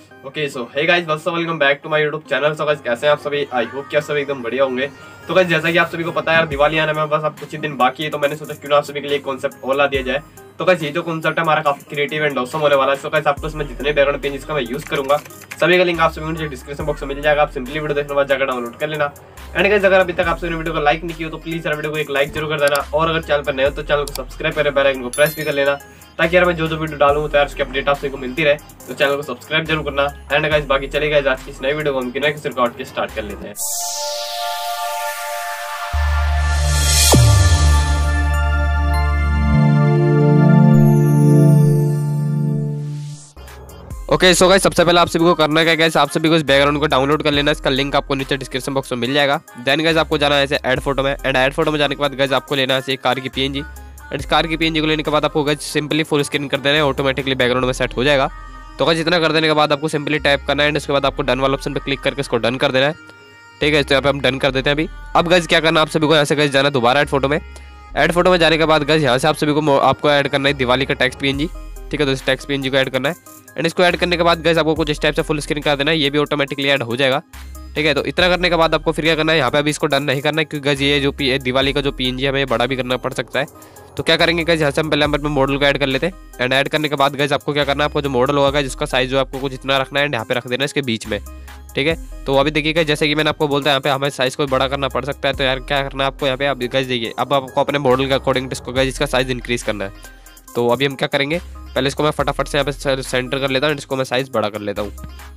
Okay so hey guys, welcome back to my YouTube channel. So guys कैसे हैं आप सभी? आई होप कि आप सभी एकदम बढ़िया होंगे। तो गाइस जैसा कि आप सभी को पता है यार, दिवाली आने में बस अब कुछ ही दिन बाकी है, तो मैंने सोचा क्यों ना आप सभी के लिए कॉन्सेप्ट और ला दिया जाए। तो गाइस ये जो कॉन्सेप्ट है हमारा काफी क्रिएटिव एंड ऑसम होने वाला है। सो गाइस आपको इसमें जितने बैकग्राउंड पेजेस का मैं यूज करूंगा सभी का लिंक आप सभी मुझे डिस्क्रिप्शन बॉक्स में मिल जाएगा। आप सिंपली वीडियो देखने बाद जाकर डाउनलोड कर लेना। एंड गाइस अगर अभी तक आप सभी वीडियो को लाइक नहीं किया तो प्लीज यार वीडियो को एक लाइक जरूर कर देना, और अगर चैनल पर नए हो तो चैनल को सब्सक्राइब करें, बेल आइकन को प्रेस भी कर लेना, ताकि यार मैं जो वीडियो डालूं तो यार उसकी अपडेट आप सभी को मिलती रहे। तो चैनल को सब्सक्राइब जरूर करना। एंड गाइस बाकी चलेगा आज की इस नई वीडियो को हम बिना किसी रिकॉर्ड के स्टार्ट कर लेते हैं। ओके सो गाइस सबसे पहले आप सभी को करना है गाइस, आप सभी को इस बैकग्राउंड को डाउनलोड कर लेना। इसका लिंक आपको नीचे डिस्क्रिप्शन बॉक्स में मिल जाएगा। देन गाइस आपको जाना है ऐसे ऐड फोटो में, एंड ऐड फोटो में जाने के बाद गाइस आपको लेना है ऐसे कार की पीएनजी। एंड इस कार की पीएनजी को लेने के बाद आपको गाइस सिंपली फुल स्क्रीन कर देना है, ऑटोमेटिकली बैकग्राउंड में सेट हो जाएगा। तो गाइस इतना कर देने के बाद आपको सिंपली टाइप करना है, एंड उसके बाद आपको डन वाला ऑप्शन पर क्लिक करके इसको डन कर देना है। ठीक है, तो यहाँ पे हम डन कर देते हैं अभी। अब गाइस क्या करना है, आप सभी को यहाँ से गाइस जाना दोबारा ऐड फोटो में। ऐड फोटो में जाने के बाद गाइस यहाँ से आप सभी को आपको ऐड करना है दिवाली का टेक्स्ट पीएनजी। ठीक है, तो इस टेक्स्ट पीएनजी को ऐड करना है, एंड इसको ऐड करने के बाद गाइस आपको कुछ इस टाइप से फुल स्क्रीन कर देना है, ये भी ऑटोमेटिकली ऐड हो जाएगा। ठीक है, तो इतना करने के बाद आपको फिर क्या करना है, यहाँ पे अभी इसको डन नहीं करना है, क्योंकि गाइस ये जो दिवाली का जो पीएनजी है हमें बड़ा भी करना पड़ सकता है। तो क्या करेंगे गाइस, यहाँ से हम पहले नंबर पे मॉडल को ऐड कर लेते हैं। एंड ऐड करने के बाद गाइस आपको क्या करना है, आपको जो मॉडल होगा जिसका साइज जो आपको कुछ इतना रखना है, एंड यहाँ पे रख देना है इसके बीच में। ठीक है, तो अभी देखिएगा जैसे कि मैंने आपको बोलता है यहाँ पे हमें साइज को बड़ा करना पड़ सकता है। तो यार क्या करना है आपको यहाँ पे, अब गाइस देखिए अब आपको अपने मॉडल के अकॉर्डिंग इसको गाइस इसका साइज इंक्रीज करना है। तो अभी हम क्या करेंगे, पहले इसको मैं फटाफट से यहाँ पे सेंटर कर लेता हूँ, इसको मैं साइज बड़ा कर लेता हूँ।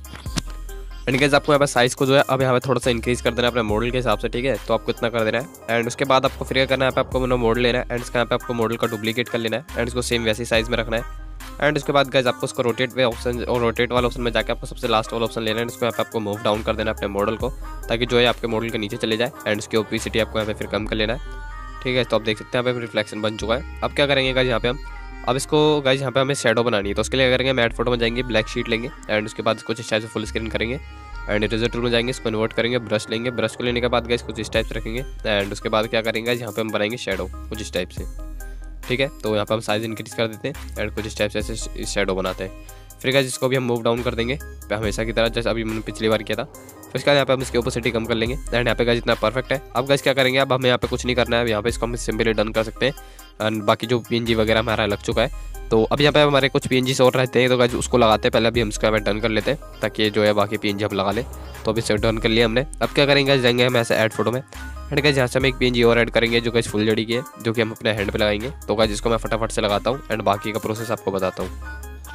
एंड गाइस आपको यहाँ पे साइज को जो है अब यहाँ पे थोड़ा सा इंक्रीज कर देना है अपने मॉडल के हिसाब से। ठीक है, तो आपको इतना कर देना है। एंड उसके बाद आपको फिर क्या करना है, यहाँ पे आपको मॉडल लेना है, एंड इसका यहाँ पे आपको मॉडल का डुप्लीकेट कर लेना है, एंड इसको सेम वैसी साइज में रखना है। एंड उसके बाद गाइस आपको उसको रोटेट वे ऑप्शन और रोटेट वाला ऑप्शन में जाकर आपको सबसे लास्ट वाला ऑप्शन लेना है, इसको यहाँ पे आपको मूव डाउन कर देना है अपने मॉडल को, ताकि जो है आपके मॉडल के नीचे चले जाए। एंड उसकी ओपेसिटी आपको यहाँ पे फिर कम कर लेना है। ठीक है, तो आप देख सकते हैं यहाँ पे रिफ्लेक्शन बन चुका है। अब क्या करेंगे गाइस, यहाँ पे हम अब इसको गाइस यहाँ पे हमें शैडो बनानी है। तो उसके लिए क्या करेंगे, मैट फोटो में जाएंगे, ब्लैक शीट लेंगे, एंड उसके बाद इसको इस टाइप से फुल स्क्रीन करेंगे, एंड इरेजर टूल में जाएंगे, इसको कन्वर्ट करेंगे, ब्रश लेंगे, ब्रश को लेने के बाद गाइस कुछ इस टाइप से रखेंगे। एंड उसके बाद क्या करेंगे, यहाँ पे हम बनाएंगे शैडो कुछ इस टाइप से। ठीक है, तो यहाँ पे हम साइज इंक्रीज कर देते हैं, एंड कुछ इस टाइप से ऐसे शैडो बनाते हैं। फिर गाइस इसको भी हम मूव डाउन कर देंगे हमेशा की तरह, जैसे अभी मैंने पिछली बार किया था। फिर इसका यहाँ पे हम इसकी ओपेसिटी कम कर लेंगे, एंड यहाँ पे गाइस इतना परफेक्ट है। अब गाइस क्या करेंगे, अब हमें यहाँ पे कुछ नहीं करना है, यहाँ पे इसको हम सिंपली डन कर सकते हैं। एंड बाकी जो पीएनजी वगैरह हमारा लग चुका है, तो अब यहाँ पे हमारे कुछ पीएनजी और रहते हैं, तो गाइस उसको लगाते हैं। पहले अभी हम इसको यहाँ पे डन कर लेते हैं, ताकि जो है बाकी पीएनजी हम लगा ले। तो अभी इसे डन कर लिया हमने। अब क्या करेंगे, जाएंगे हम ऐसे ऐड फोटो में, एंड गाइस यहाँ से हम एक पीएनजी और ऐड करेंगे जो गाइस फुल जड़ी की है, जो कि हम अपने हैंड पे लगाएंगे। तो गाइस इसको मैं फटाफट से लगाता हूँ, एंड बाकी का प्रोसेस आपको बताता हूँ।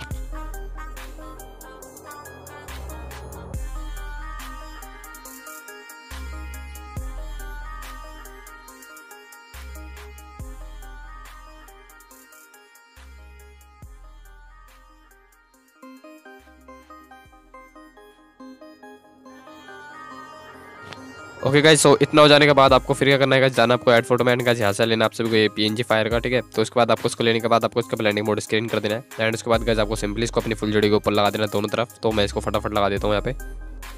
ओके गाइस, सो इतना हो जाने के बाद आपको फिर क्या करना है गाइस, जाना आपको ऐड फोटो में, एंड गाइस यहाँ से लेना आप सभी को ये पीएनजी फायर का। ठीक है, तो उसके बाद आपको इसको लेने के बाद आपको इसका ब्लेंडिंग मोड स्क्रीन कर देना है, एंड उसके बाद गाइस आपको सिंपली इसको अपनी फुल जड़ी के ऊपर लगा देना दोनों तरफ। तो मैं इसको फटाफट लगा देता हूँ यहाँ पे।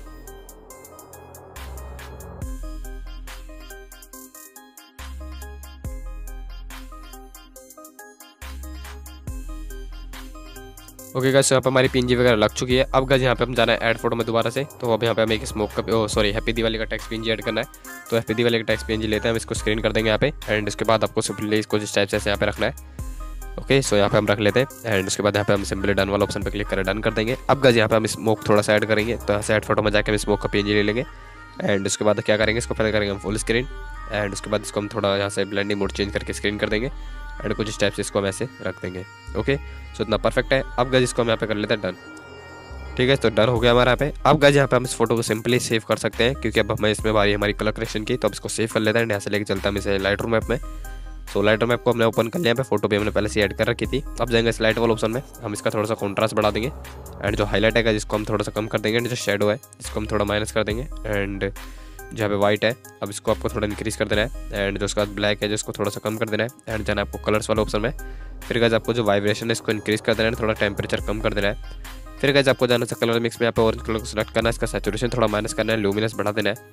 ओके गाइस, यहाँ पे हमारी पीएनजी वगैरह लग चुकी है। अब गाइस यहाँ पे हम जाना है ऐड फोटो में दोबारा से। तो अब यहाँ पे हमें एक स्मोक का सॉरी हैप्पी दिवाली का टेक्स्ट पीएनजी ऐड करना है। तो हैप्पी दिवाली का टेक्स्ट पीएनजी लेते हैं, हम इसको स्क्रीन कर देंगे यहाँ पे, एंड इसके बाद आपको सिंपली इसको जिस टाइप से यहाँ पे रखना है। ओके, सो यहाँ पे हम रख लेते हैं, एंड उसके बाद यहाँ पे हम सिंपली डन वाला ऑप्शन पे क्लिक करें, डन कर देंगे। अब गाइस यहाँ पे हम स्मोक थोड़ा सा ऐड करेंगे, तो यहाँ से ऐड फोटो में जाकर हम स्मोक का पीएनजी ले लेंगे, एंड उसके बाद क्या करेंगे, इसको पहले करेंगे हम फुल स्क्रीन, एंड उसके बाद इसको हम थोड़ा यहाँ से ब्लेंडिंग मोड चेंज करके स्क्रीन कर देंगे, एंड कुछ इस टाइप से इसको हम ऐसे रख देंगे। ओके, सो इतना परफेक्ट है। अब गाइस इसको हम यहाँ पे कर लेते हैं डन। ठीक है, तो डन हो गया हमारा यहाँ पे। अब गाइस यहाँ पे हम इस फोटो को सिंपली सेव कर सकते हैं, क्योंकि अब हमें इसमें बारी हमारी कलर करेक्शन की। तो अब इसको सेव कर लेते हैं, यहाँ से लेके चलता है हम इसे लाइट रूम ऐप में। सो लाइट रूम ऐप को हमने ओपन कर लिया, पे फोटो भी हमने पहले से ऐड कर रखी थी। अब जाएंगे इस लाइट वाला ऑप्शन में, हम इसका थोड़ा सा कॉन्ट्रास्ट बढ़ा देंगे, एंड जो हाईलाइट है जिसको हम थोड़ा सा कम कर देंगे, एंड जो शेडो है जिसको हम थोड़ा माइनस कर देंगे, एंड जहाँ पे वाइट है अब इसको आपको थोड़ा इंक्रीज कर देना है, एंड जो उसके बाद ब्लैक है जिसको थोड़ा सा कम कर देना है, एंड जाना आपको कलर्स वाला ऑप्शन में। फिर गाइस आपको जो वाइब्रेशन है इसको इंक्रीज कर देना है, थोड़ा टेम्परेचर कम कर देना है। फिर गाइस आपको जाना है कलर मिक्स में, यहाँ पे ऑरेंज कलर को सिलेक्ट करना है, इसका सैचुरेशन थोड़ा माइनस करना है, लुमिनस बढ़ा देना है।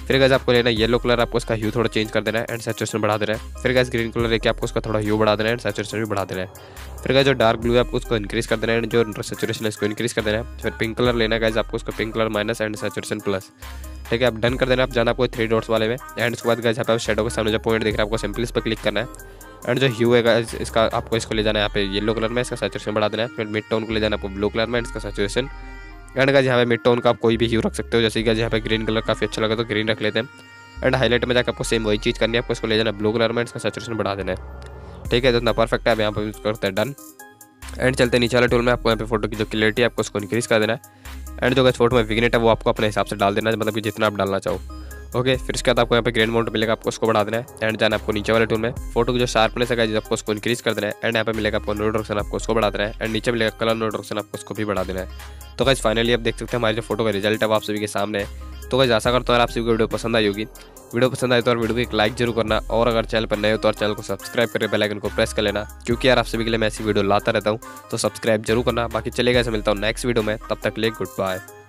फिर गाइस आपको लेना है येलो कलर, आपको इसका ह्यू थोड़ा चेंज कर देना है एंड सैचुरेशन बढ़ा देना है। फिर गाइस ग्रीन कलर लेके आपको उसका थोड़ा ह्यू बढ़ा देना है एंड सैचुरेशन भी बढ़ा देना है। फिर गाइस जो डार्क ब्लू है आपको उसको इंक्रीज कर देना है एंड जो सैचुरेशन है इसको इंक्रीज कर देना है। फिर पिंक कलर लेना है गाइस आपको, उसको pink colour minus and saturation plus. ठीक है, आप डन कर देना। आप जाना आपको 3 डॉट्स वाले में एंड उसके बाद गाइस यहाँ पे शेडो के सामने जो पॉइंट दिख रहा है आपको सिंपली इस पर क्लिक करना है एंड जो ह्यू है गाइस इसका आपको इसको ले जाना है यहाँ पे येलो कलर में, इसका सैचुरेशन बढ़ा देना है। फिर मिड टोन को ले जाना आपको ब्लू कलर में, इसका सैचुरेशन एंड गाइस यहाँ पे मिड टोन का आप कोई भी ह्यू रख सकते हो, जैसे कि यहाँ पे ग्रीन कलर काफ़ी अच्छा लगा तो ग्रीन रख लेते हैं। एंड हाईलाइट में जाकर आपको सेम वही चीज़ करनी है, आपको इसको ले जाना ब्लू कलर में, इसका सैचुरेशन बढ़ा देना है। ठीक है, तो इतना परफेक्ट है। अब यहाँ पर यूज़ करते हैं डन एंड चलते नीचे वाले टूल में। आपको यहाँ पे फोटो की जो क्लियरिटी है आपको उसको इंक्रीज कर देना है एंड जो फोटो में विग्नेट है वो आपको अपने हिसाब से डाल देना है, मतलब कि जितना आप डालना चाहो। ओके, फिर इसके बाद आपको यहाँ पे ग्रेन माउंट मिलेगा, आपको उसको बढ़ा देना है एंड जाना आपको नीचे वाले टूल में। फोटो की जो शार्पनेस है आपको उसको इंक्रीज कर देना है एंड यहाँ पे मिलेगा आपको नो डायरेक्शन, आपको उसको बढ़ा देना है एंड नीचे मिलेगा कलर नो डायरेक्शन, आपको उसको भी बढ़ा देना है। तो गाइस फाइनली आप देख सकते हैं हमारे जो फोटो का रिजल्ट है वो आप सभी के सामने है। तो गाइस आशा करता हूँ आप सभी को वीडियो पसंद आई होगी। वीडियो पसंद आए तो वीडियो को एक लाइक जरूर करना और अगर चैनल पर नए हो तो चैनल को सब्सक्राइब करके बेल आइकन को प्रेस कर लेना, क्योंकि यार आप सभी के लिए मैं ऐसी वीडियो लाता रहता हूँ, तो सब्सक्राइब जरूर करना। बाकी चलेगा, ऐसे मिलता हूँ नेक्स्ट वीडियो में, तब तक के लिए गुड बाय।